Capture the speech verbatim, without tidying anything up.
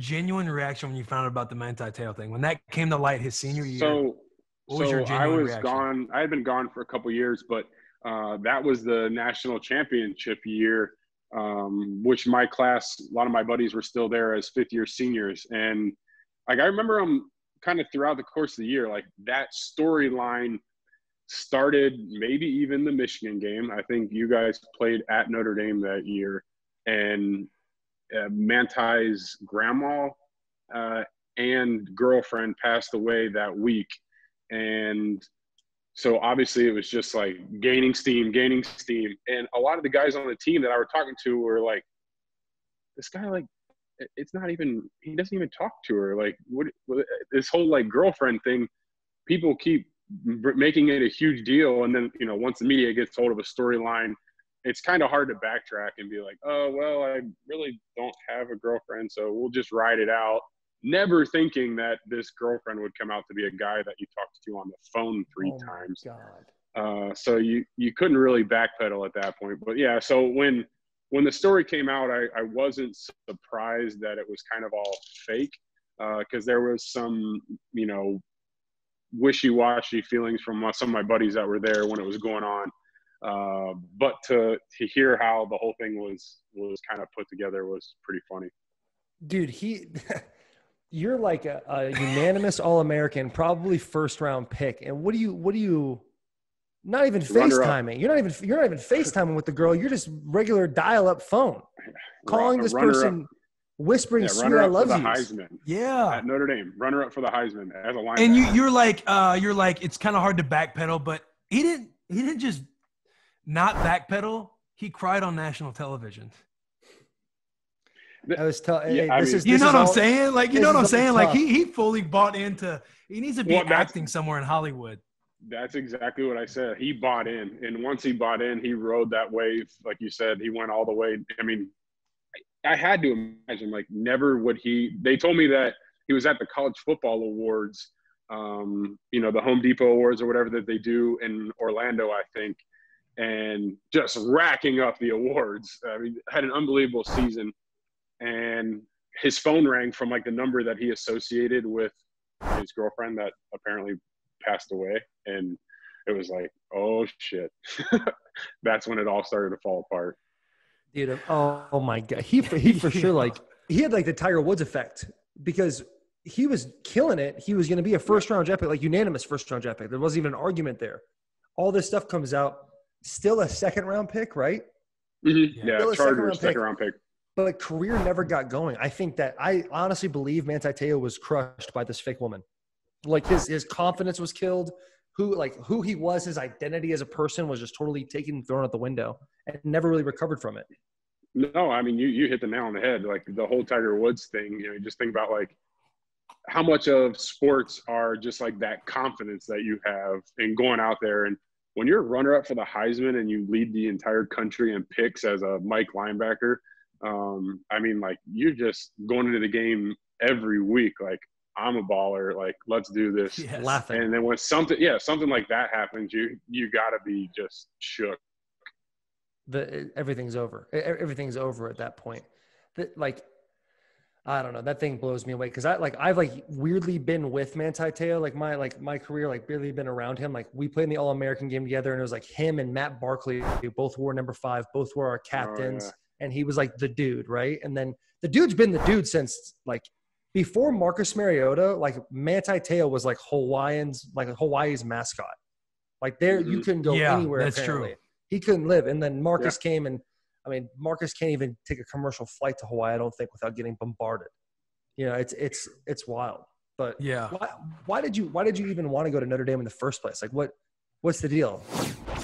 genuine reaction when you found out about the Manti Te'o thing? When that came to light his senior year, So, what was so your I genuine was reaction? gone. I had been gone for a couple years, but uh, that was the national championship year, um, which my class, a lot of my buddies were still there as fifth year seniors. And like, I remember them kind of throughout the course of the year, like that storyline started maybe even the Michigan game. I think you guys played at Notre Dame that year, and uh, Manti's grandma uh, and girlfriend passed away that week. And so obviously it was just like gaining steam, gaining steam. And a lot of the guys on the team that I were talking to were like, this guy, like, it's not even, he doesn't even talk to her. Like, what, this whole like girlfriend thing, people keep making it a huge deal. And then, you know, once the media gets hold of a storyline, it's kind of hard to backtrack and be like, oh, well, I really don't have a girlfriend, so we'll just ride it out. Never thinking that this girlfriend would come out to be a guy that you talked to on the phone three oh times. God. Uh, so you, you couldn't really backpedal at that point. But yeah, so when, when the story came out, I, I wasn't surprised that it was kind of all fake, because uh, there was some, you know, wishy-washy feelings from some of my buddies that were there when it was going on. Uh, but to to hear how the whole thing was was kind of put together was pretty funny. Dude, he you're like a, a unanimous All-American, probably first round pick. And what do you what do you not even FaceTiming? You're not even you're not even FaceTiming with the girl. You're just regular dial-up phone. Calling this person, whispering yeah, sweet I love you. Heisman. Yeah. At Notre Dame, runner up for the Heisman as a linebacker. And you you're like uh you're like it's kind of hard to backpedal, but he didn't he didn't just not backpedal. He cried on national television. I was telling. Yeah, Hey, I this mean, is You this know is what I'm all, saying? Like, you know what I'm is all saying? Like, tough. he he fully bought into. He needs to be Well, that's- acting somewhere in Hollywood. That's exactly what I said. He bought in. And once he bought in, he rode that wave. Like you said, he went all the way. I mean, I, I had to imagine, like, never would he – they told me that he was at the College Football Awards, um, you know, the Home Depot Awards or whatever that they do in Orlando, I think, and just racking up the awards. I mean, had an unbelievable season. And his phone rang from, like, the number that he associated with his girlfriend that apparently passed away. And it was like, oh, shit. That's when it all started to fall apart. Dude, oh, oh my God. He, he for sure, like, he had, like, the Tiger Woods effect because he was killing it. He was going to be a first-round draft pick, like, unanimous first-round draft pick. There wasn't even an argument there. All this stuff comes out. Still a second-round pick, right? Mm-hmm. Yeah, Still Chargers, second-round pick. But like, career never got going. I think that I honestly believe Manti Te'o was crushed by this fake woman. Like his his confidence was killed. Who like who he was, his identity as a person was just totally taken and thrown out the window, and never really recovered from it. No, I mean you you hit the nail on the head. Like the whole Tiger Woods thing. You know, you just think about like how much of sports are just like that confidence that you have in going out there, and when you're a runner up for the Heisman and you lead the entire country in picks as a Mike linebacker. Um, I mean, like, you're just going into the game every week, like, I'm a baller, like, let's do this. Yes. Laughing. And then when something, yeah, something like that happens, you you got to be just shook. The everything's over. Everything's over at that point. That like, I don't know. That thing blows me away because I like I've like weirdly been with Manti Te'o, like my like my career, like really been around him. Like we played in the All American game together, and it was like him and Matt Barkley, who both wore number five, both were our captains. Oh, yeah. And he was like the dude, right? And then the dude's been the dude since like before Marcus Mariota. Like Manti Te'o was like Hawaiians, like Hawaii's mascot. Like there, Mm-hmm. you couldn't go Yeah, anywhere. that's apparently. true. He couldn't live. And then Marcus Yeah. came, and I mean, Marcus can't even take a commercial flight to Hawaii, I don't think, without getting bombarded. You know, it's it's it's wild. But Yeah. why, why did you why did you even want to go to Notre Dame in the first place? Like, what what's the deal?